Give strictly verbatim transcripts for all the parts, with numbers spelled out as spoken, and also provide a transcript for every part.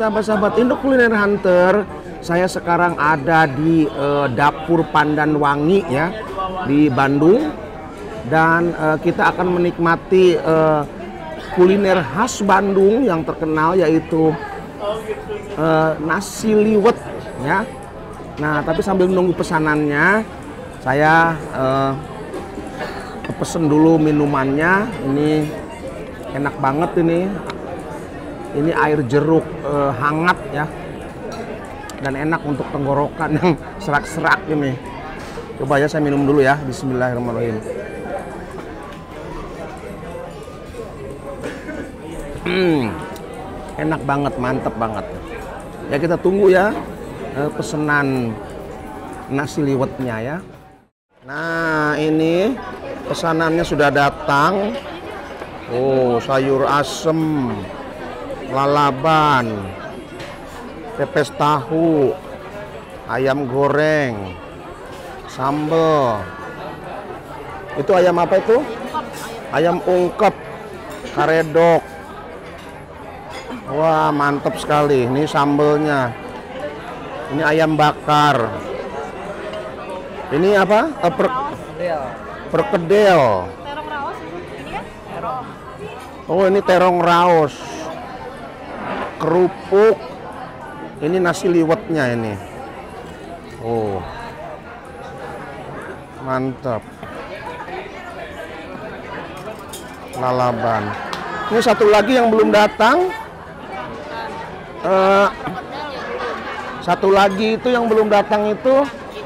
sahabat-sahabat Indo Kuliner Hunter, saya sekarang ada di uh, Dapur Pandan Wangi ya, di Bandung. Dan uh, kita akan menikmati uh, kuliner khas Bandung yang terkenal, yaitu uh, nasi liwet ya. Nah, tapi sambil menunggu pesanannya, saya uh, pesen dulu minumannya. Ini enak banget ini. Ini air jeruk uh, hangat ya. Dan enak untuk tenggorokan yang serak-serak ini. Coba ya saya minum dulu ya. Bismillahirrahmanirrahim. Hmm, enak banget, mantep banget. Ya kita tunggu ya uh, pesanan nasi liwetnya ya. Nah, ini pesanannya sudah datang. Oh, sayur asem, lalaban, pepes tahu, ayam goreng, sambal. Itu ayam apa itu? Ayam ungkep, karedok. Wah, mantap sekali. Ini sambelnya. Ini ayam bakar. Ini apa? Eh, per perkedel. Terong raos ini kan? Terong. Oh, ini terong raos. Kerupuk. Ini nasi liwetnya ini. Oh. Mantap. Lalaban. Ini satu lagi yang belum datang. Uh, satu lagi itu yang belum datang itu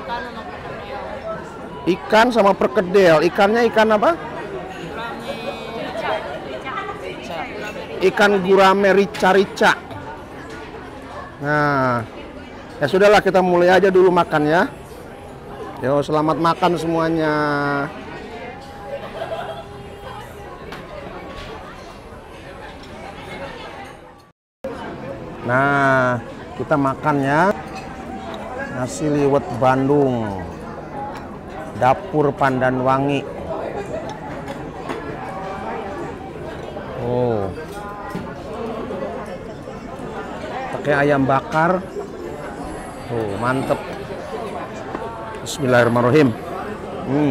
ikan sama perkedel. Ikannya ikan apa? Ikan gurame rica-rica. Nah, ya sudahlah, kita mulai aja dulu makan ya. Yo, selamat makan semuanya. Nah, kita makan ya. Nasi liwet Bandung. Dapur Pandan Wangi. Oh. Pakai ayam bakar. Oh, mantep. Bismillahirrahmanirrahim. Hmm.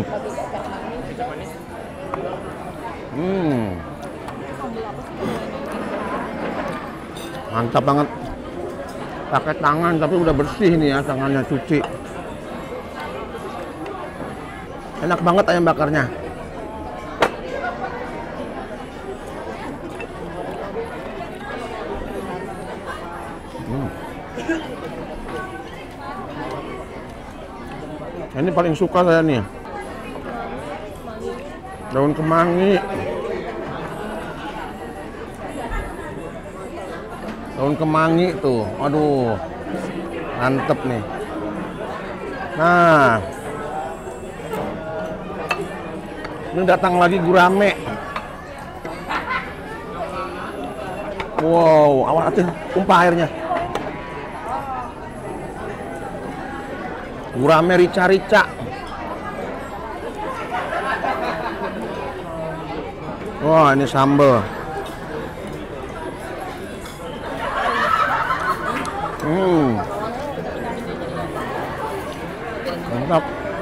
Hmm. Mantap banget. Pakai tangan tapi udah bersih nih ya, tangannya cuci. Enak banget ayam bakarnya. Hmm. Ini paling suka saya nih. Daun kemangi. Daun kemangi tuh, aduh, mantep nih. Nah, ini datang lagi gurame. Wow, awas hati, tumpah airnya. Gurame rica-rica. Wah, ini sambal. Hmm, mantap.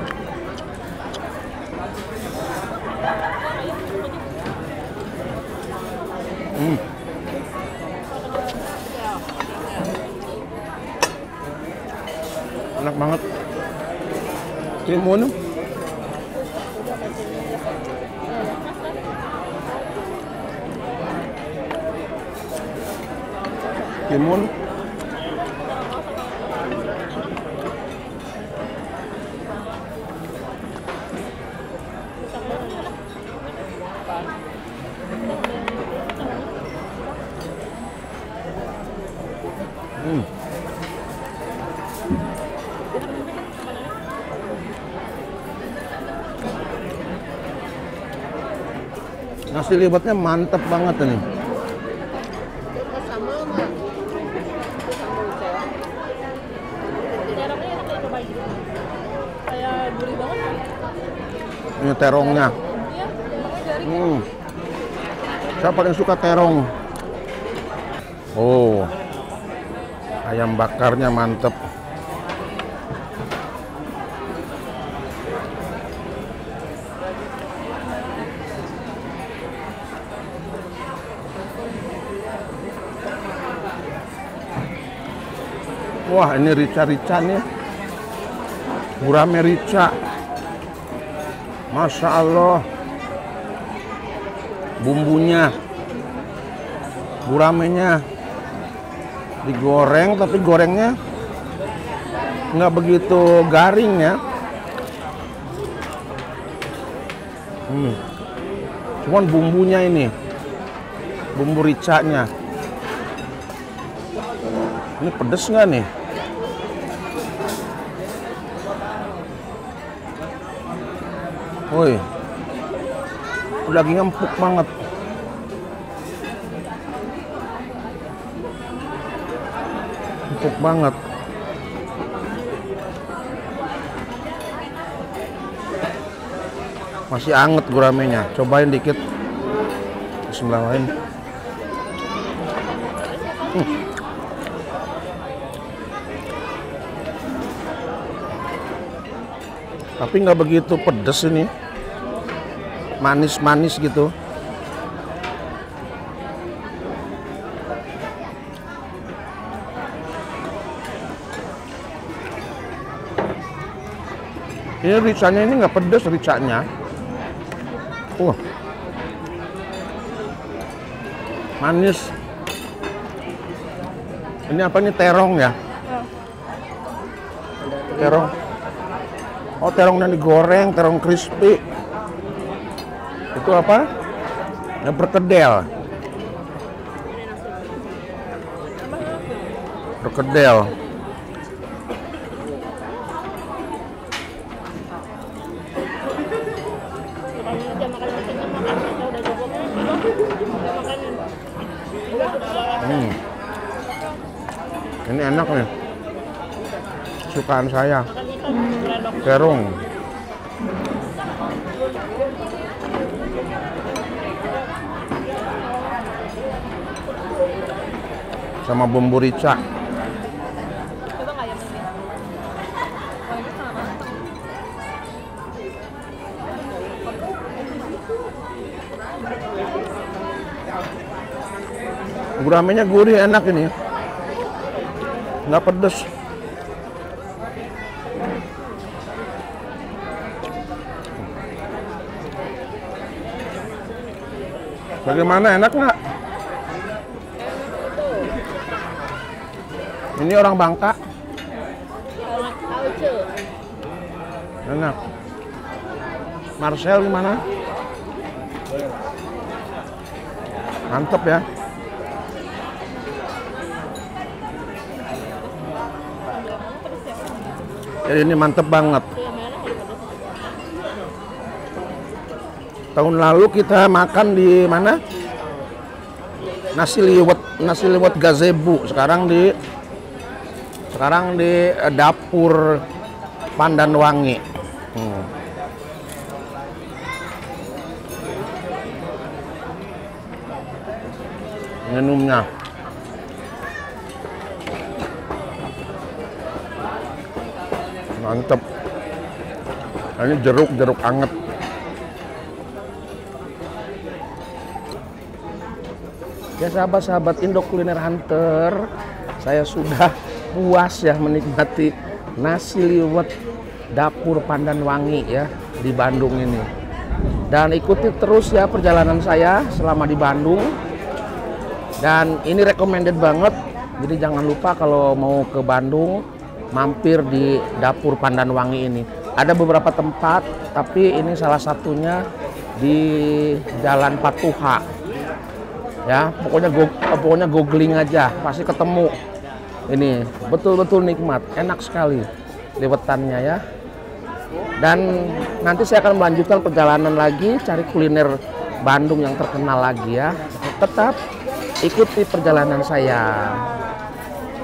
Hmm. Enak banget. Timun. Timun. Hmm. Nasi liwetnya mantep banget ini. Ini terongnya. Hmm. Saya paling suka terong. Oh. Ayam bakarnya mantep. Wah, ini rica-rica nih. Gurame rica. Masya Allah. Bumbunya, guramenya digoreng, tapi gorengnya nggak begitu garing ya. Hmm. Cuman bumbunya ini, bumbu ricanya. Ini pedes nggak nih? Woi, dagingnya empuk banget. Empuk banget. Masih anget guramenya. Cobain dikit. Bismillahirrahmanirrahim. Hmm. Tapi nggak begitu pedes ini. Manis-manis gitu. Ini ricanya ini nggak pedes ricanya. Uh, manis. Ini apa nih, terong ya? Terong. Oh, terongnya digoreng, terong crispy. Itu apa? Ya, perkedel. Perkedel. Hmm. Ini enak nih. Sukaan saya. Terong. Sama bumbu rica. Guramenya gurih, enak ini. Nggak pedes. Bagaimana, enak nggak? Ini orang Bangka. Enak. Marcel gimana? Mantep ya. Jadi ini mantep banget. Tahun lalu kita makan di mana? Nasi liwet, nasi liwet gazebo. Sekarang di sekarang di dapur Pandanwangi. Hmm. Minumnya. Mantep. Ini jeruk-jeruk anget. Ya sahabat-sahabat Indo Kuliner Hunter, saya sudah puas ya menikmati nasi liwet dapur Pandanwangi ya di Bandung ini. Dan ikuti terus ya perjalanan saya selama di Bandung. Dan ini recommended banget. Jadi jangan lupa kalau mau ke Bandung mampir di dapur Pandanwangi ini. Ada beberapa tempat, tapi ini salah satunya di Jalan Patuha. Ya, pokoknya go, pokoknya googling aja, pasti ketemu. Ini betul-betul nikmat, enak sekali liwetannya ya. Dan nanti saya akan melanjutkan perjalanan lagi, cari kuliner Bandung yang terkenal lagi ya. Tetap ikuti perjalanan saya.